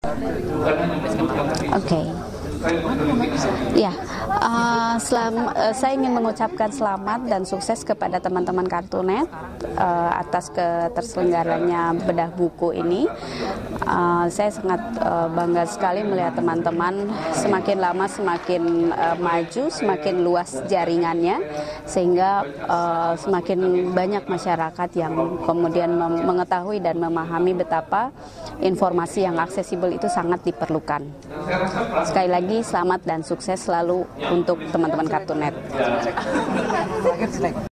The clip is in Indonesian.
Oke. Ya, saya ingin mengucapkan selamat dan sukses kepada teman-teman Kartunet atas keterselenggaranya bedah buku ini. Saya sangat bangga sekali melihat teman-teman semakin lama semakin maju, semakin luas jaringannya, sehingga semakin banyak masyarakat yang kemudian mengetahui dan memahami betapa informasi yang aksesibel itu sangat diperlukan. Sekali lagi, selamat dan sukses selalu untuk teman-teman Kartunet.